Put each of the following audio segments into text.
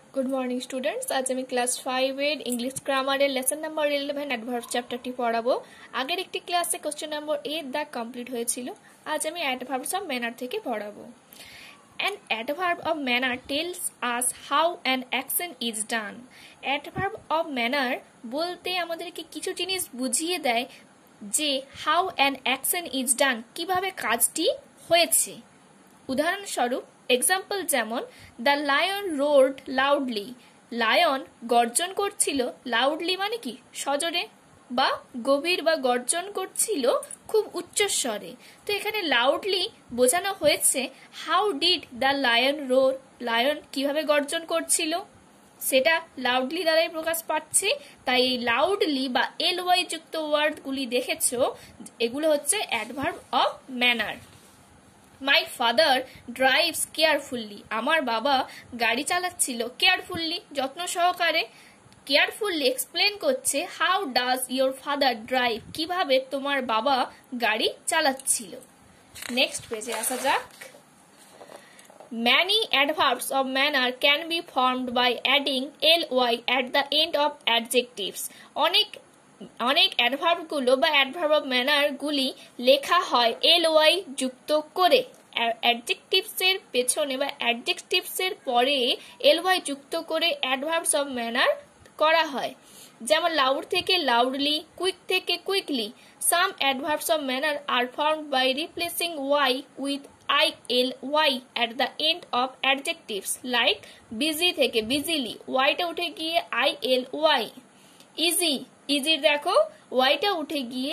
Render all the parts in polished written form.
Good morning students. आज আমি class 5 এর ইংলিশ গ্রামারের লেসন নাম্বার 11 অ্যাডভার্ব চ্যাপ্টারটি পড়াবো। আগের একটি ক্লাসে কোশ্চেন নাম্বার 8 দাগ কমপ্লিট হয়েছিল। আজ আমি অ্যাডভার্বস অফ ম্যানার থেকে পড়াবো। An adverb of manner tells us how an action is done. Adverb of manner বলতে আমাদেরকে কিছু জিনিস বুঝিয়ে দেয় যে how an action is done, কিভাবে কাজটি হয়েছে। উদাহরণস্বরূপ এক্সাম্পল যেমন the lion roared loudly, lion গর্জন করছিল, লাউডলি মানে কি সজোরে বা গভীর বা গর্জন করছিল খুব উচ্চস্বরে। তো এখানে লাউডলি বোঝানো হয়েছে how did the lion roar, lion কিভাবে গর্জন করছিল সেটা লাউডলি দ্বারাই প্রকাশ পাচ্ছে। তাই এই লাউডলি বা এলওয়াই যুক্ত ওয়ার্ডগুলি দেখেছো, এগুলো হচ্ছে adverb of manner. My father drives carefully, আমার বাবা গাড়ি চালাচ্ছিল কেয়ারফুলি যত্ন সহকারে। কেয়ারফুলি এক্সপ্লেন করছে how does your father drive, কিভাবে তোমার বাবা গাড়ি চালাচ্ছিল। নেক্সট পেজে আসা যাক। Many adverbs of manner can be formed by adding ly at the end of adjectives. অনেক অ্যাডভার্ব গুলো বা অ্যাডভার্ব অফ ম্যানার গুলি লেখা হয় ly যুক্ত করে। অ্যাডজেক্টিভস এর পেছনে বা অ্যাডজেক্টিভস এর পরে ly যুক্ত করে অ্যাডভার্বস অফ ম্যানার করা হয়। যেমন লাউড থেকে লাউডলি, কুইক থেকে quickly. Some adverbs of manner are formed by replacing y with ily at the end of adjectives, like busy থেকে busily, y টা উঠে গিয়ে ily। ইজি, ইজির দেখো y টা উঠে গিয়ে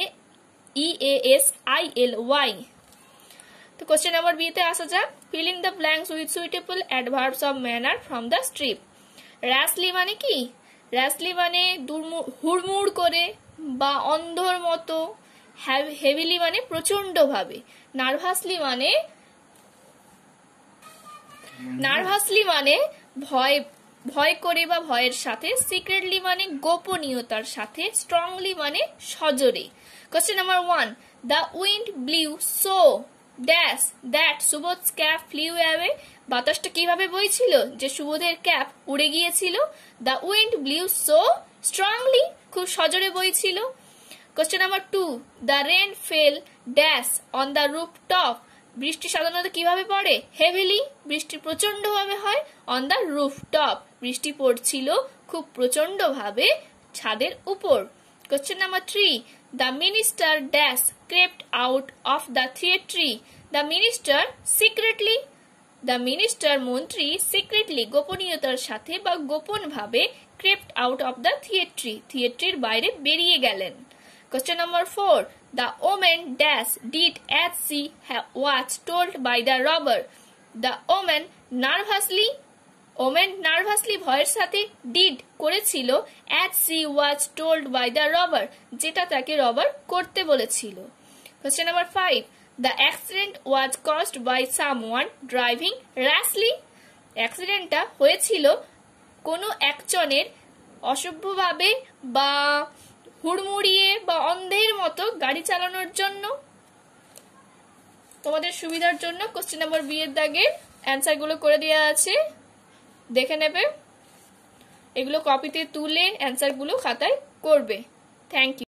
easily। তো কোশ্চেন নাম্বার বি তে আসা যাক। fill in the blanks with suitable adverbs of manner from the strip. র্যাশলি মানে কি? র্যাশলি মানে হুড়মুড় করে বা অন্ধর মতো। হেভিলি মানে প্রচন্ড ভাবে। নার্ভাসলি মানে ভয় করে বা ভয়ের সাথে। সিক্রেটলি মানে গোপনীয়তার সাথে। স্ট্রংলি মানে সজোরে। Question number 1, the wind blew so dash that Subodh's cap flew away, বাতাসটা কিভাবে বইছিল যে সুবোধের ক্যাপ উড়ে গিয়েছিল। The wind blew so strongly, খুব সজোরে বইছিল। Question number 2, the rain fell dash on the roof top, বৃষ্টি সাধারণত কিভাবে পড়ে হেভিলি, বৃষ্টি প্রচন্ড ভাবে হয়। অন দ্য রুফ টপ, বৃষ্টি পড়ছিল খুব প্রচন্ড ভাবে ছাদের উপর। Question number 3, the minister dash crept out of the theatre, the minister secretly, the minister মন্ত্রী সিক্রেটলি গোপনীয়তার সাথে বা গোপন ভাবে crept out of the theatre, থিয়েট্রির বাইরে বেরিয়ে গেলেন। Question number 4, the woman dash did as she was told by the robber. The woman nervously ভয়ের সাথে did করেছিল as she was told by the robber, যেটা তাকে রবার করতে বলেছিল। Question number 5, the accident was caused by someone driving rashly. অ্যাক্সিডেন্টটা হয়েছিল কোনো একজনের অসভ্যভাবে বা হুড়মুড়িয়ে বা অন্ধের মতো গাড়ি চালানোর জন্য। তোমাদের সুবিধার জন্য কোশ্চেন নাম্বার বি এর দাগে অ্যান্সার গুলো করে দেওয়া আছে, দেখে নেবে। এগুলো কপিতে তুলে অ্যান্সার গুলো খাতায় করবে। Thank you.